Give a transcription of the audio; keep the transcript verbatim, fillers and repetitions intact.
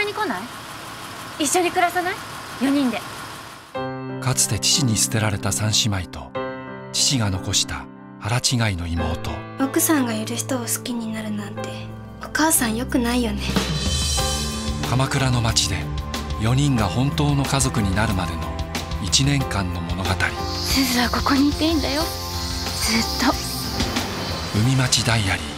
に来ない？一緒に暮らさない？よにんで。 かつて父に捨てられた三姉妹と父が残した腹違いの妹。 奥さんがいる人を好きになるなんてお母さんよくないよね。 鎌倉の町でよにんが本当の家族になるまでのいちねんかんの物語。 すずはここにいていいんだよ、ずっと。 海町ダイアリー。